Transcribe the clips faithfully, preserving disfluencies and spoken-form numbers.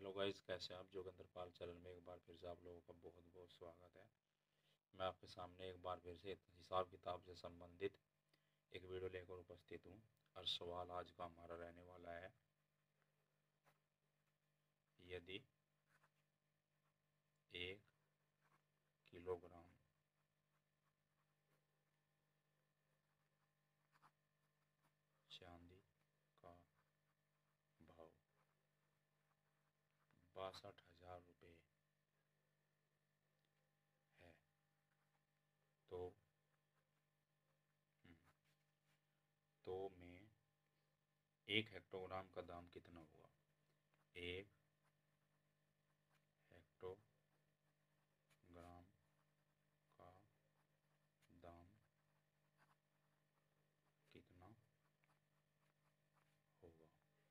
Hello guys, कैसे आप? जोगिंदर पाल channel में एक बार फिर से आप लोगों का बहुत बहुत स्वागत है। मैं आपके सामने एक बार फिर से हिसाब किताब से संबंधित एक वीडियो लेकर उपस्थित हूँ। और सवाल आज का हमारा रहने वाला है, यदि एक किलोग्राम चांदी का भाव बासठ हजार रुपये है तो तो में एक हेक्टोग्राम का दाम कितना हुआ? एक हेक्टोग्राम का दाम कितना होगा?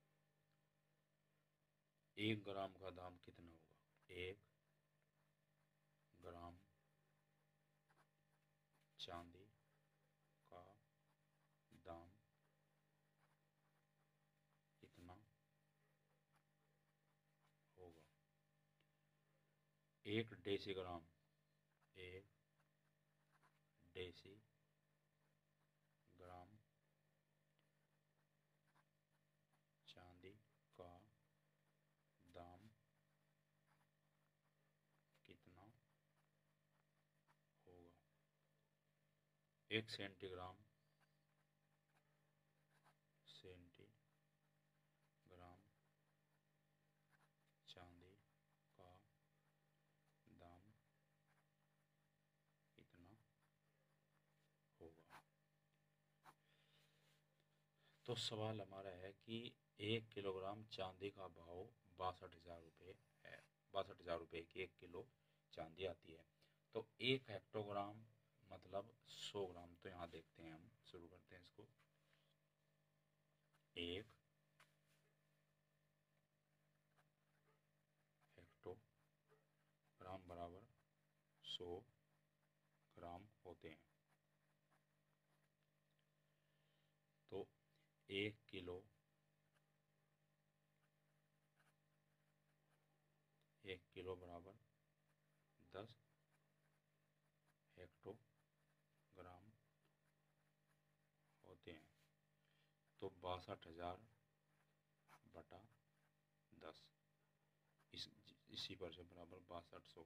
एक ग्राम का दाम कितना होगा? एक ग्राम चांदी का दाम कितना होगा? एक डेसीग्राम एक डेसी ग्राम चांदी का दाम कितना होगा? एक सेंटीग्राम सेंटीग्राम चांदी का दाम कितना होगा? तो सवाल हमारा है कि एक किलोग्राम चांदी का भाव बासठ हजार रुपये है। बासठ हजार रुपये की एक किलो चांदी आती है। तो एक हेक्टोग्राम मतलब सौ ग्राम। तो यहाँ देखते हैं, हम शुरू करते हैं इसको। एक हेक्टोग्राम बराबर सौ ग्राम होते हैं। तो एक किलो एक किलो बराबर दस हेक्टोग्राम होते हैं। तो बासठ हजार बटा दस, इस इसी पर से बराबर बासठ सौ।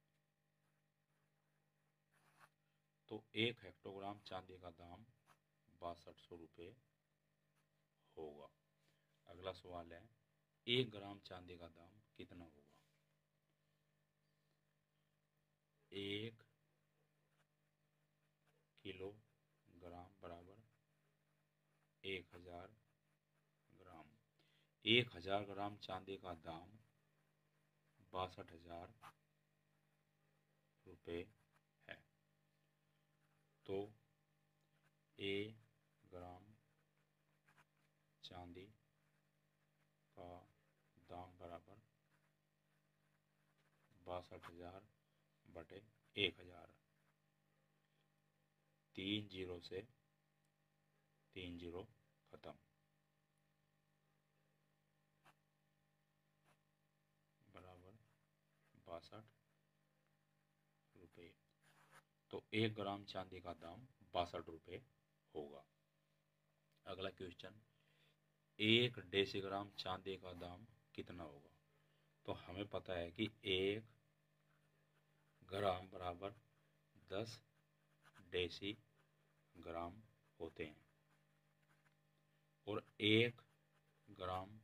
तो एक हेक्टोग्राम चांदी का दाम बासठ सौ रुपये होगा। अगला सवाल है, एक ग्राम चांदी का दाम कितना होगा? एक किलो ग्राम बराबर एक हजार ग्राम। एक हजार ग्राम चांदी का दाम बासठ हजार रुपये है। तो एक ग्राम चांदी का दाम बराबर बासठ हजार बटे एक हजार। तीन जीरो से तीन जीरो खत्म, बराबर बासठ रुपये। तो एक ग्राम चांदी का दाम बासठ रुपये होगा। अगला क्वेश्चन, एक डेसीग्राम चांदी का दाम कितना होगा? तो हमें पता है कि एक ग्राम बराबर दस डेसी ग्राम होते हैं और एक ग्राम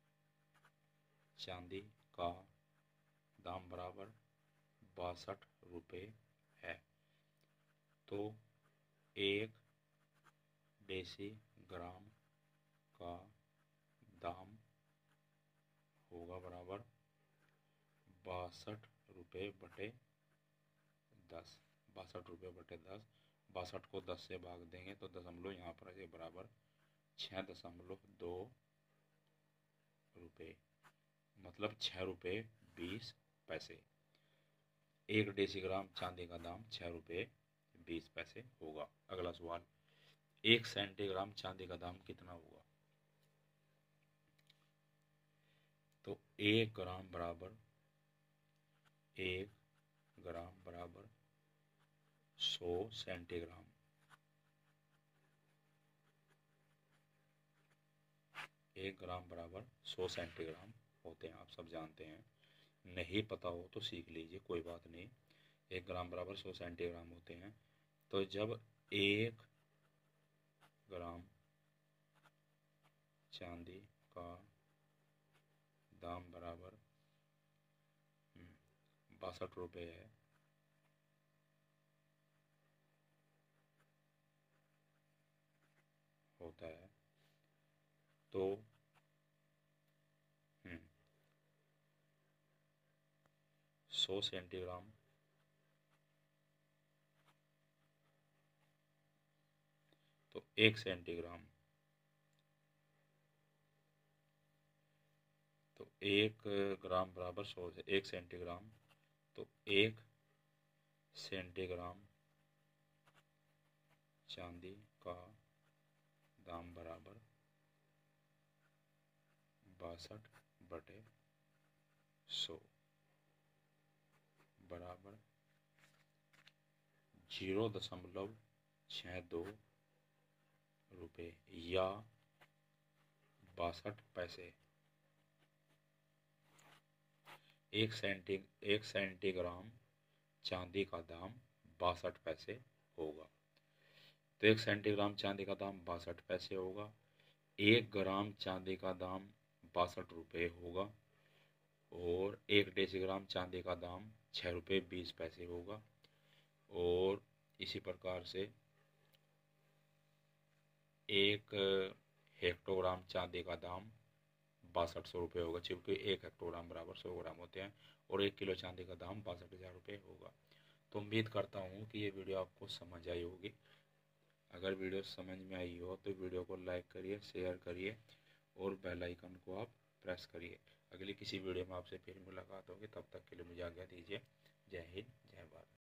चांदी का दाम बराबर बासठ रुपये है। तो एक डेसी ग्राम का दाम होगा बराबर बासठ रुपये बटे दस। बासठ रुपये बटे दस, बासठ को दस से भाग देंगे तो दशमलव यहाँ पर है बराबर छः दशमलव दो रुपये, मतलब छः रुपये बीस पैसे। एक डेसीग्राम चांदी का दाम छः रुपये बीस पैसे होगा। अगला सवाल, एक सेंटीग्राम चांदी का दाम कितना होगा? तो एक ग्राम बराबर एक ग्राम बराबर सौ सेंटीग्राम। एक ग्राम बराबर सौ सेंटीग्राम होते हैं, आप सब जानते हैं। नहीं पता हो तो सीख लीजिए, कोई बात नहीं। एक ग्राम बराबर सौ सेंटीग्राम होते हैं। तो जब एक ग्राम चांदी का दाम बराबर बासठ रुपये है, होता है, तो सौ सेंटीग्राम तो एक सेंटीग्राम, तो एक ग्राम बराबर सौ से एक सेंटीग्राम, तो एक सेंटीग्राम चांदी का दाम बराबर बासठ बटे सौ बराबर जीरो दशमलव छः दो रुपये या बासठ पैसे। एक सेंटी एक सेंटीग्राम चांदी का दाम बासठ पैसे होगा। तो एक सेंटीग्राम चांदी का दाम बासठ पैसे होगा। एक ग्राम चांदी का दाम बासठ रुपये होगा और एक डेसीग्राम चांदी का दाम छः रुपये बीस पैसे होगा। और इसी प्रकार से एक हेक्टोग्राम चांदी का दाम बासठ सौ रुपये होगा, क्योंकि एक हेक्टोग्राम बराबर सौ ग्राम होते हैं। और एक किलो चांदी का दाम बासठ हज़ार रुपये होगा। तो उम्मीद करता हूँ कि ये वीडियो आपको समझ आई होगी। अगर वीडियो समझ में आई हो तो वीडियो को लाइक करिए, शेयर करिए और बेल आइकन को आप प्रेस करिए। अगली किसी वीडियो में आपसे फिर मुलाकात होगी, तब तक के लिए मुझे आज्ञा दीजिए। जय हिंद, जय भारत।